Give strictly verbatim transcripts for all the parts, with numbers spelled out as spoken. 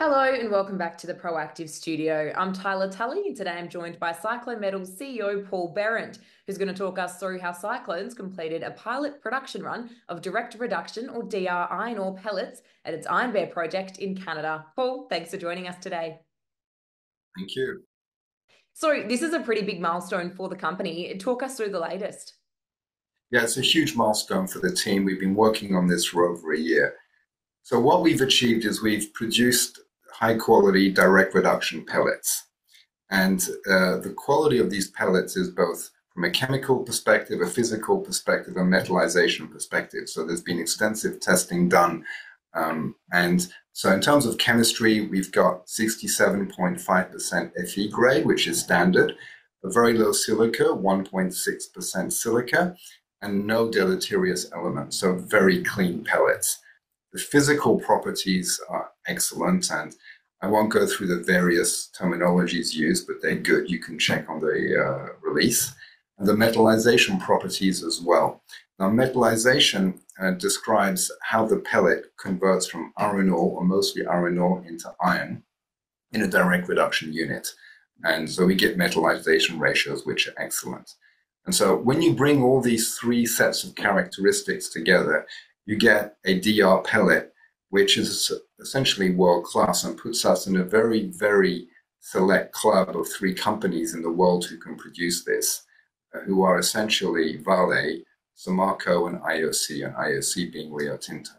Hello and welcome back to the Proactive Studio. I'm Tylah Tully and today I'm joined by Cyclone Metals C E O Paul Berend, who's going to talk us through how Cyclone's completed a pilot production run of direct reduction or D R iron ore pellets at its Iron Bear project in Canada. Paul, thanks for joining us today. Thank you. So this is a pretty big milestone for the company. Talk us through the latest. Yeah, it's a huge milestone for the team. We've been working on this for over a year. So what we've achieved is we've produced high quality direct reduction pellets. And uh, the quality of these pellets is both from a chemical perspective, a physical perspective, a metallization perspective. So there's been extensive testing done. Um, and so in terms of chemistry, we've got sixty-seven point five percent Fe grade, which is standard, a very low silica, one point six percent silica, and no deleterious elements, so very clean pellets. The physical properties are excellent, and I won't go through the various terminologies used, but they're good. You can check on the uh, release. And the metallization properties as well. Now, metallization uh, describes how the pellet converts from iron ore, or mostly iron ore, into iron in a direct reduction unit. And so we get metallization ratios, which are excellent. And so when you bring all these three sets of characteristics together, you get a D R pellet, which is essentially world-class and puts us in a very, very select club of three companies in the world who can produce this, uh, who are essentially Vale, Samarco, and I O C, and I O C being Rio Tinto.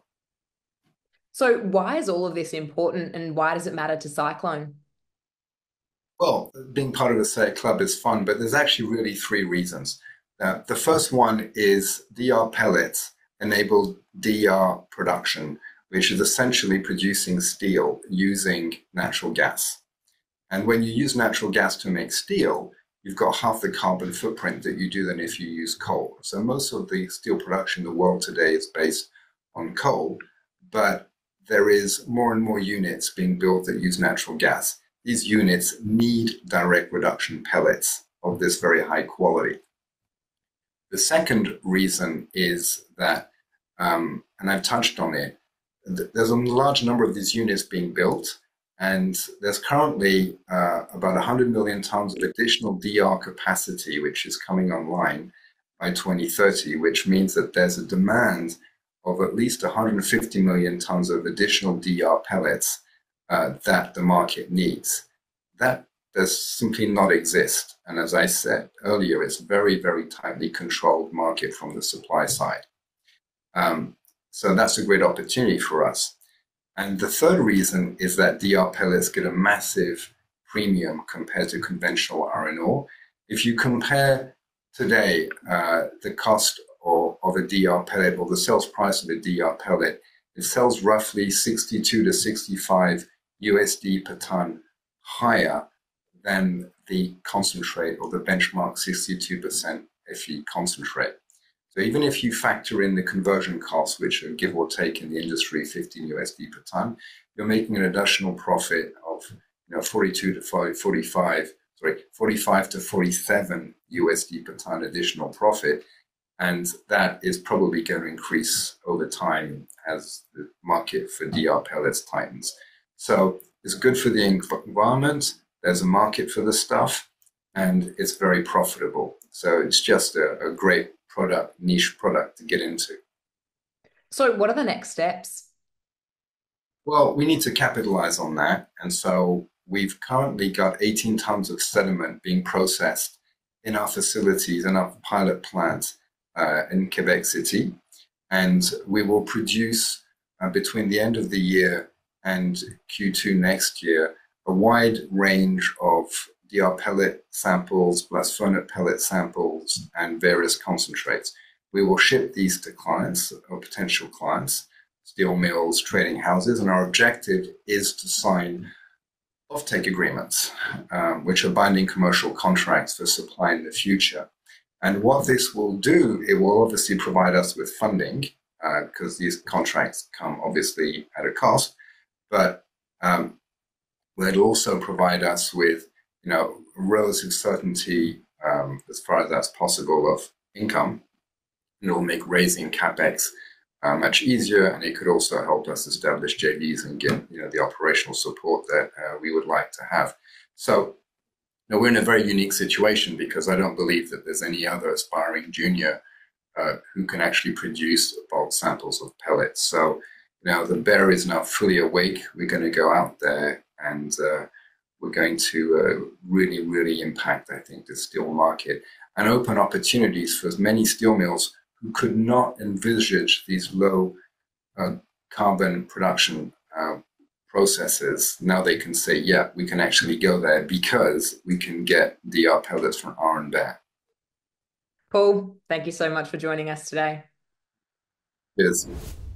So why is all of this important and why does it matter to Cyclone? Well, being part of the select club is fun, but there's actually really three reasons. Uh, the first one is D R pellets enable D R production, which is essentially producing steel using natural gas. And when you use natural gas to make steel, you've got half the carbon footprint that you do than if you use coal. So most of the steel production in the world today is based on coal, but there is more and more units being built that use natural gas. These units need direct reduction pellets of this very high quality. The second reason is that, um, and I've touched on it, there's a large number of these units being built, and there's currently uh, about one hundred million tons of additional D R capacity, which is coming online by twenty thirty, which means that there's a demand of at least one hundred fifty million tons of additional D R pellets uh, that the market needs. That does simply not exist. And as I said earlier, it's a very, very tightly controlled market from the supply side. Um, so that's a great opportunity for us. And the third reason is that D R pellets get a massive premium compared to conventional iron ore. If you compare today uh, the cost of, of a D R pellet or the sales price of a D R pellet, it sells roughly sixty-two to sixty-five U S D per ton higher than the concentrate or the benchmark sixty-two percent Fe concentrate. So even if you factor in the conversion costs, which are give or take in the industry fifteen U S D per ton, you're making an additional profit of you know forty-two to forty-five, sorry, forty-five to forty-seven U S D per ton additional profit, and that is probably going to increase over time as the market for D R pellets tightens. So it's good for the environment. There's a market for the stuff, and it's very profitable. So it's just a, a great product, niche product to get into. So what are the next steps? Well, we need to capitalize on that. And so we've currently got eighteen tons of sediment being processed in our facilities and our pilot plant uh, in Quebec City. And we will produce uh, between the end of the year and Q two next year a wide range of D R pellet samples, blast furnace pellet samples, and various concentrates. We will ship these to clients or potential clients, steel mills, trading houses, and our objective is to sign offtake agreements, um, which are binding commercial contracts for supply in the future. And what this will do, it will obviously provide us with funding, because uh, these contracts come obviously at a cost, but um, it'll also provide us with you know, relative certainty um, as far as that's possible of income. And it'll make raising capex uh, much easier, and it could also help us establish J Vs and get you know the operational support that uh, we would like to have. So now we're in a very unique situation because I don't believe that there's any other aspiring junior uh, who can actually produce bulk samples of pellets. So now the bear is now fully awake. We're going to go out there and uh, we're going to uh, really, really impact, I think, the steel market and open opportunities for many steel mills who could not envisage these low uh, carbon production uh, processes. Now they can say, yeah, we can actually go there because we can get D R pellets from iron bear. Paul, thank you so much for joining us today. Cheers.